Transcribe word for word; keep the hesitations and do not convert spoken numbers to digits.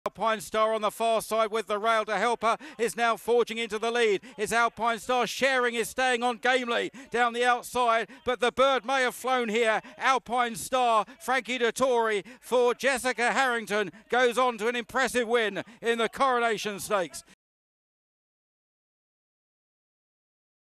Alpine Star on the far side with the rail to help her is now forging into the lead. It's Alpine Star sharing is staying on gamely down the outside, but the bird may have flown here. Alpine Star, Frankie DETTORI for Jessica Harrington goes on to an impressive win in the Coronation Stakes.